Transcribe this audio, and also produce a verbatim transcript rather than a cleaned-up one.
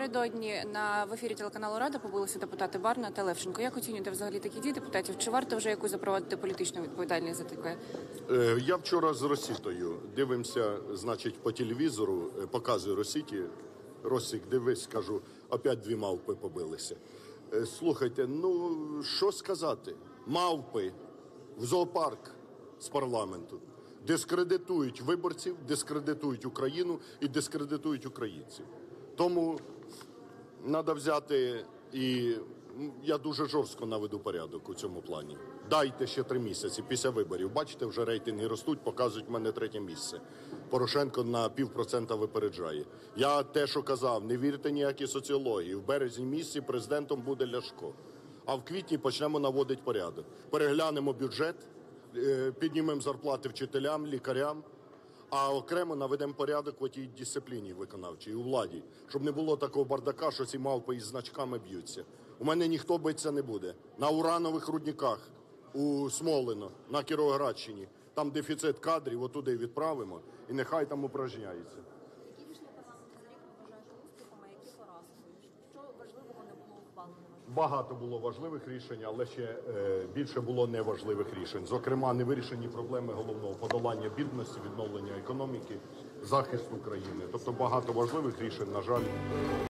напередодні на в ефірі телеканалу Рада побилися депутати Барна та Левченко. Як оцінюєте взагалі такі дії депутатів? Чи варто вже якусь запровадити політичну відповідальність за таке? Е, Я вчора з Росітою дивимося, значить, по телевізору, е, показує Росіті. Росік, дивись, кажу, опять дві мавпи побилися. Е, Слухайте, ну, що сказати? Мавпи в зоопарк з парламенту дискредитують виборців, дискредитують Україну і дискредитують українців. Тому треба взяти і я дуже жорстко наведу порядок у цьому плані. Дайте ще три місяці після виборів. Бачите, вже рейтинги ростуть, показують в мене третє місце. Порошенко на півпроцента випереджає. Я те, що казав, не вірте ніякій соціології. В березні місяці президентом буде Ляшко. А в квітні почнемо наводити порядок. Переглянемо бюджет, піднімемо зарплати вчителям, лікарям, а окремо наведемо порядок в тій дисципліні виконавчій, у владі, щоб не було такого бардака, що ці мавпи із значками б'ються. У мене ніхто битися не буде. На уранових рудниках у Смолино, на Кіровоградщині, там дефіцит кадрів, отуди відправимо, і нехай там упражняється. Які рішення парламенту за рік ви вважаєте успіхами, а які поразкою? Що важливого не було ухвалено? Багато було важливих рішень, але ще е, більше було неважливих рішень. Зокрема, невирішені проблеми головного подолання бідності, відновлення економіки, захист України. Тобто багато важливих рішень, на жаль,